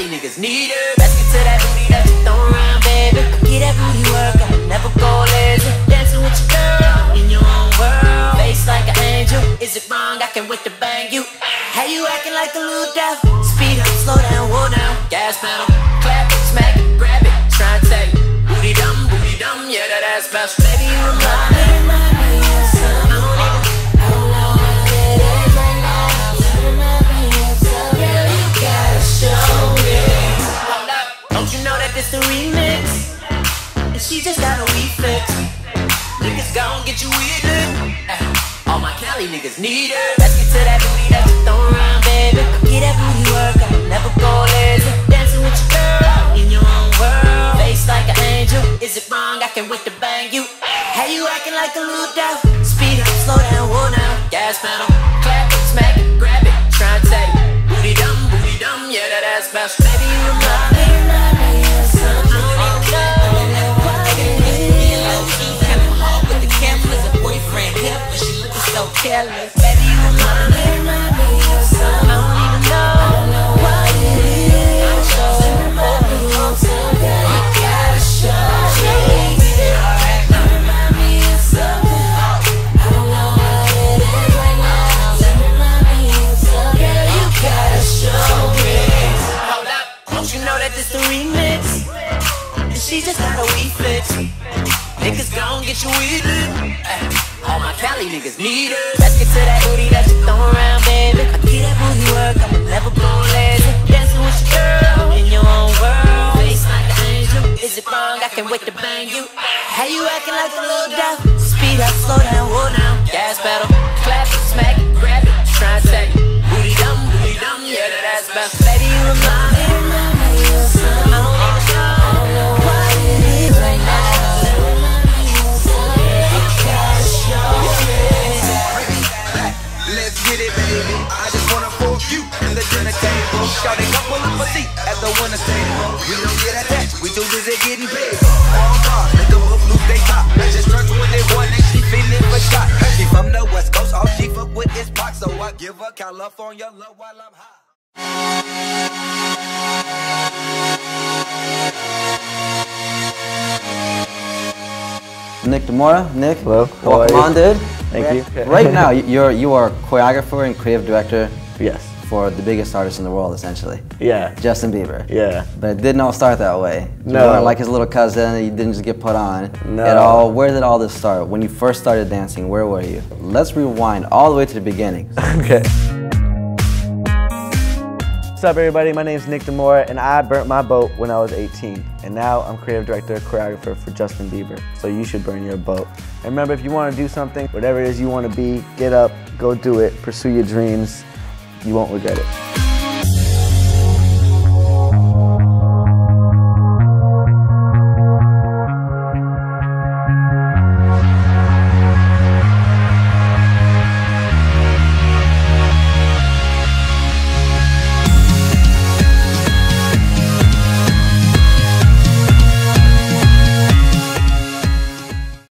Cali niggas need it. Let's get to that booty that you throw around, baby. Get that booty work, I'ma never go lazy. Dancing with your girl in your own world. Face like an angel, is it wrong? I can't wait to bang you. How you acting like a little devil? Speed up, slow down, whoa down. Gas pedal, clap it, smack it, grab it. Try and take booty dumb, yeah, that ass bounce. Baby, you remind me of something. I don't know what it is right now. Remind me of something. Girl, you gotta show me. Hold up, don't you know that this the remix? And she just got a wee fix. Niggas gon' get you with it. All my Cali niggas need it. Let's get to that booty that you throw around, baby. Get that booty work, I'ma never go lazy. Dancing with your girl in your own world. Face like an angel, is it wrong? I can't wait to bang you. How you acting like a little devil? Speed up, slow down, whoa down. Gas pedal, clap it, smack it, grab it. Try and take booty dumb, yeah, that ass bounce. Baby, you remind me of something. I don't know what it is. Kinda hard with the cameras, a boyfriend here, but she looking so careless. Baby, you remind me of something. I don't even know what it is. So remind me of something. You gotta show me. Remind me of something. I don't know what it is right now. Remind me of something. Girl, you gotta show me. Hold up, don't you know that this the remix? And she just got a wee fix. Niggas gon' get you with it. All my Cali niggas need it. Let's get to that booty that you throw around, baby. I get that booty work, I'ma never go lazy. Dancing with your girl in your own world. Face like an angel, is it wrong? I can't wait to bang you. How you acting like a little devil? Speed up, slow down, whoa down. Gas pedal, clap it, smack it, grab it. Try and take booty dumb, yeah, that ass bounce. Baby, you remind me of something. I don't even know what it is right now. Let's get it, baby. I just wanna fork you in the dinner table. Shawty, come pull up a seat at the winner's table. We don't get attached, we too busy getting paid. All bars, let them both lose they top. Just drunk when they won and she feeling for shot. She from the West Coast, all she fuck with is pop. So I give her California love while I'm high. Nick Demora. Nick, hello. Welcome on, dude. Thank you. Right now, you are choreographer and creative director. Yes. For the biggest artist in the world, essentially. Yeah. Justin Bieber. Yeah. But it didn't all start that way. No. You weren't like his little cousin. You didn't just get put on. No. At all. Where did all this start? When you first started dancing, where were you? Let's rewind all the way to the beginning. Okay. What's up, everybody? My name is Nick Demora, and I burnt my boat when I was 18. And now I'm creative director, choreographer for Justin Bieber. So you should burn your boat. And remember, if you want to do something, whatever it is you want to be, get up, go do it, pursue your dreams. You won't regret it.